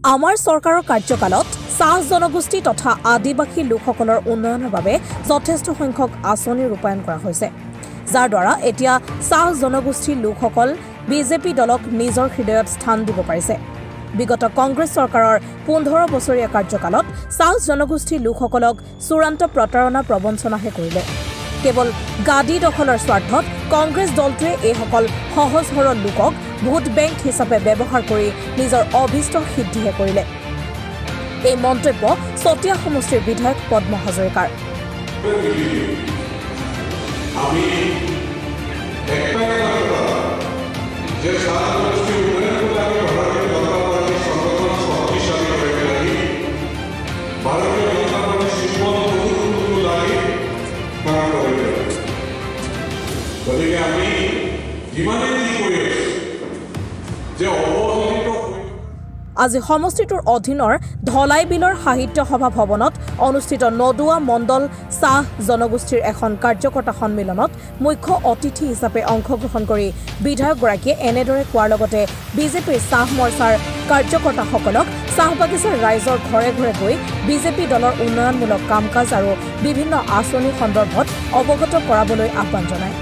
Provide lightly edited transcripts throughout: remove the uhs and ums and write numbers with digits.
আমাৰ চৰকাৰৰ কাৰ্যকালত চাহ জনগোষ্ঠী তথা আদিবাসী লোকসকলৰ উন্নয়নৰ বাবে যথেষ্ট সংখ্যক আঁচনি ৰূপায়ণ কৰা হৈছে, যাৰ দ্বাৰা এতিয়া চাহ জনগোষ্ঠীৰ লোকসকল বিজেপি দলক নিজৰ হৃদয়ত স্থান দিব পাৰিছে। বিগত কংগ্ৰেছ চৰকাৰৰ 15 বছৰীয়া কাৰ্যকালত চাহ জনগোষ্ঠীৰ লোকসকলক চূড়ান্ত প্ৰতাৰণা প্ৰবঞ্চনাহে কৰিলে। কেৱল গাদী দখলৰ স্বাৰ্থত কংগ্ৰেছ দলটোৱে এইসকল সহজ সৰল লোকক ভোট বেংক হিচাপে ব্যৱহাৰ কৰি নিজৰ অভিষ্ট সিদ্ধিহে কৰিলে। এই মন্তব্য চতিয়া সমষ্টিৰ বিধায়ক পদ্ম হাজৰিকাৰ। আজি সমষ্টিটোৰ অধীনৰ ধলাই বিলৰ সাহিত্য সভা ভৱনত অনুষ্ঠিত নদুৱা মণ্ডল চাহ জনগোষ্ঠীৰ এখন কাৰ্যকৰ্তা সন্মিলনত মুখ্য অতিথি হিচাপে অংশগ্ৰহণ কৰি বিধায়কগৰাকীয়ে এনেদৰে কোৱাৰ লগতে বিজেপিৰ চাহ মৰ্চাৰ কাৰ্যকৰ্তাসকলক চাহ বাগিচাৰ ৰাইজৰ ঘৰে ঘৰে গৈ বিজেপি দলৰ উন্নয়নমূলক কাম কাজ আৰু বিভিন্ন আঁচনি সন্দৰ্ভত অৱগত কৰাবলৈ আহ্বান জনায়।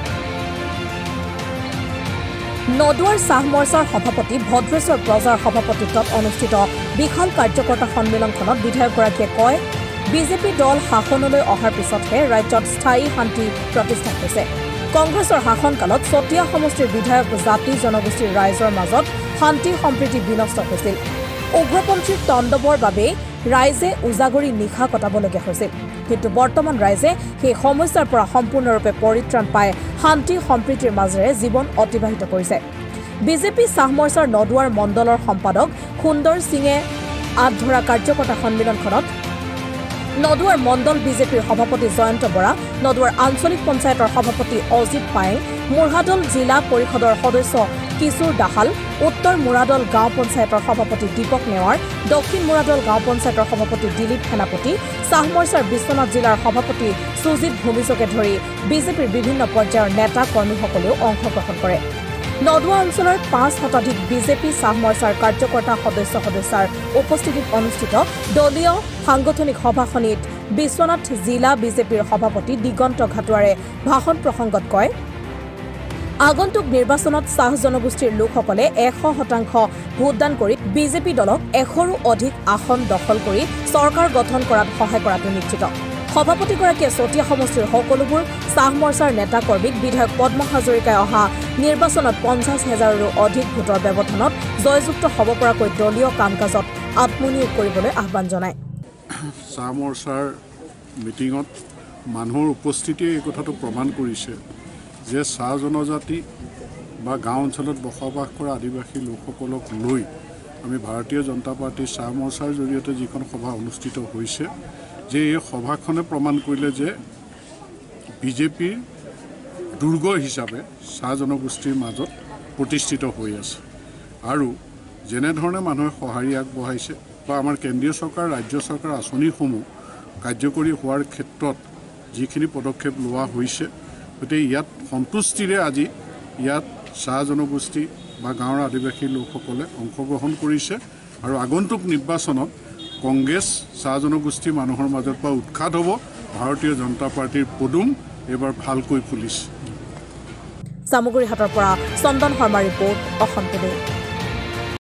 নদুৱাৰ চাহ মৰ্চাৰ সভাপতি ভদ্ৰেশ্বৰ প্ৰজাৰ সভাপতিত্বত অনুষ্ঠিত বিশাল কাৰ্যকৰ্তা সন্মিলনখনত বিধায়কগৰাকীয়ে কয়, বিজেপি দল শাসনলৈ অহাৰ পিছতহে ৰাজ্যত স্থায়ী শান্তি প্ৰতিষ্ঠা হৈছে। কংগ্ৰেছৰ শাসনকালত চতিয়া সমষ্টিৰ বিধায়ক জাতি জনগোষ্ঠীৰ ৰাইজৰ মাজত শান্তি সম্প্ৰীতি বিনষ্ট হৈছিল। উগ্ৰপন্থীৰ তণ্ডৱৰ বাবে ৰাইজে উজাগৰি নিশা কটাবলগীয়া হৈছিল। কিন্তু বৰ্তমান ৰাইজে সেই সমস্যাৰ পৰা সম্পূৰ্ণৰূপে পৰিত্ৰাণ পাই শান্তি সম্প্ৰীতিৰ মাজেৰে জীৱন অতিবাহিত কৰিছে। বিজেপি চাহ মৰ্চাৰ নদুৱাৰ মণ্ডলৰ সম্পাদক সুন্দৰ সিঙে আঁত ধৰা কাৰ্যকৰ্তা সন্মিলনখনত নদুৱাৰ মণ্ডল বিজেপিৰ সভাপতি জয়ন্ত বৰা, নদুৱাৰ আঞ্চলিক পঞ্চায়তৰ সভাপতি অজিত পায়েং, মুঢ়াদল জিলা পৰিষদৰ সদস্য কিশোৰ দাহাল, উত্তৰ মুৰাদল গাঁও পঞ্চায়তৰ সভাপতি দীপক নেৱাৰ, দক্ষিণ মুৰাদল গাঁও পঞ্চায়তৰ সভাপতি দিলীপ সেনাপতি, চাহ মৰ্চাৰ বিশ্বনাথ জিলাৰ সভাপতি সুজিত ভূমিজকে ধৰি বিজেপিৰ বিভিন্ন পৰ্যায়ৰ নেতা কৰ্মীসকলেও অংশগ্ৰহণ কৰে। নদুৱা অঞ্চলৰ 5 শতাধিক বিজেপি চাহ মৰ্চাৰ কাৰ্যকৰ্তা সদস্যাৰ উপস্থিতিত অনুষ্ঠিত দলীয় সাংগঠনিক সভাখনিত বিশ্বনাথ জিলা বিজেপিৰ সভাপতি দিগন্ত ঘাটোৱাৰে ভাষণ প্ৰসংগত কয়, আগন্তুক নিৰ্বাচনত চাহ জনগোষ্ঠীৰ লোকসকলে 100% ভোটদান কৰি বিজেপি দলক 100ৰো অধিক আসন দখল কৰি চৰকাৰ গঠন কৰাত সহায় কৰাটো নিশ্চিত। সভাপতিগৰাকীয়ে চতিয়া সমষ্টিৰ সকলোবোৰ চাহ মৰ্চাৰ নেতা কৰ্মীক বিধায়ক পদ্ম হাজৰিকাই অহা নিৰ্বাচনত 50,000ৰো অধিক ভোটৰ ব্যৱধানত জয়যুক্ত হ'ব পৰাকৈ দলীয় কাম কাজত আত্মনিয়োগ কৰিবলৈ আহ্বান জনায়। চাহ মৰ্চাৰ মিটিঙত মানুহৰ উপস্থিতিয়ে এই কথাটো প্ৰমাণ কৰিছে যে চাহ জনজাতি বা গাঁও অঞ্চলত বসবাস কৰা আদিবাসী লোকসকলক লৈ আমি ভাৰতীয় জনতা পাৰ্টীৰ চাহ মৰ্চাৰ জৰিয়তে যিখন সভা অনুষ্ঠিত হৈছে, যে এই সভাখনে প্ৰমাণ কৰিলে যে বিজেপিৰ দুৰ্গ হিচাপে চাহ জনগোষ্ঠীৰ মাজত প্ৰতিষ্ঠিত হৈ আছে। আৰু যেনেধৰণে মানুহে সঁহাৰি আগবঢ়াইছে বা আমাৰ কেন্দ্ৰীয় চৰকাৰ ৰাজ্য চৰকাৰ আঁচনিসমূহ কাৰ্যকৰী হোৱাৰ ক্ষেত্ৰত যিখিনি পদক্ষেপ লোৱা হৈছে, গতিকে ইয়াত সন্তুষ্টিৰে আজি ইয়াত চাহ জনগোষ্ঠী বা গাঁৱৰ আদিবাসী লোকসকলে অংশগ্ৰহণ কৰিছে। আৰু আগন্তুক নিৰ্বাচনত কংগ্ৰেছ চাহ জনগোষ্ঠী মানুহৰ মাজত পৰা উৎখাত হ'ব। ভাৰতীয় জনতা পাৰ্টীৰ পদুম এইবাৰ ভালকৈ ফুলিছে। চামগুৰিহাটৰ পৰা চন্দন শৰ্মা ৰিপৰ্ট, অসম টুডে।